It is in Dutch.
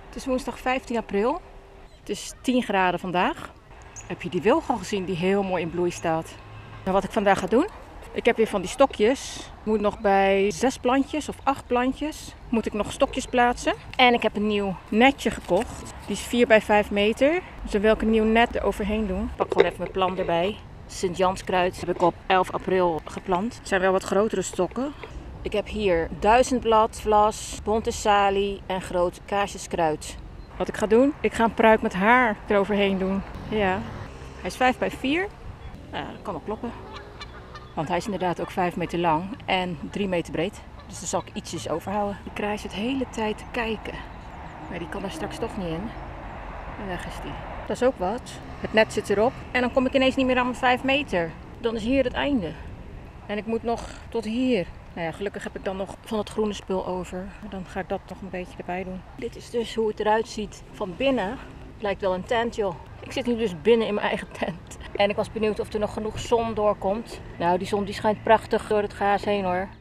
Het is woensdag 15 april. Het is 10 graden vandaag. Heb je die wilg al gezien die heel mooi in bloei staat? En wat ik vandaag ga doen? Ik heb weer van die stokjes. Ik moet nog bij 6 plantjes of 8 plantjes moet ik nog stokjes plaatsen. En ik heb een nieuw netje gekocht. Die is 4 bij 5 meter. Dus dan wil ik een nieuw net eroverheen doen. Ik pak gewoon even mijn plant erbij. Sint-Janskruid heb ik op 11 april geplant. Het zijn wel wat grotere stokken. Ik heb hier 1000-blad vlas, bonte salie en groot kaarsjeskruid. Wat ik ga doen? Ik ga een pruik met haar eroverheen doen. Ja, hij is 5 bij 4. Dat kan wel kloppen. Want hij is inderdaad ook 5 meter lang en 3 meter breed. Dus daar zal ik ietsjes overhouden. Die kraai zit de hele tijd te kijken. Maar die kan er straks toch niet in. En weg is die. Dat is ook wat. Het net zit erop. En dan kom ik ineens niet meer aan mijn 5 meter. Dan is hier het einde. En ik moet nog tot hier. Nou ja, gelukkig heb ik dan nog van het groene spul over. Dan ga ik dat nog een beetje erbij doen. Dit is dus hoe het eruit ziet van binnen. Het lijkt wel een tent, joh. Ik zit nu dus binnen in mijn eigen tent. En ik was benieuwd of er nog genoeg zon doorkomt. Nou, die zon die schijnt prachtig door het gaas heen, hoor.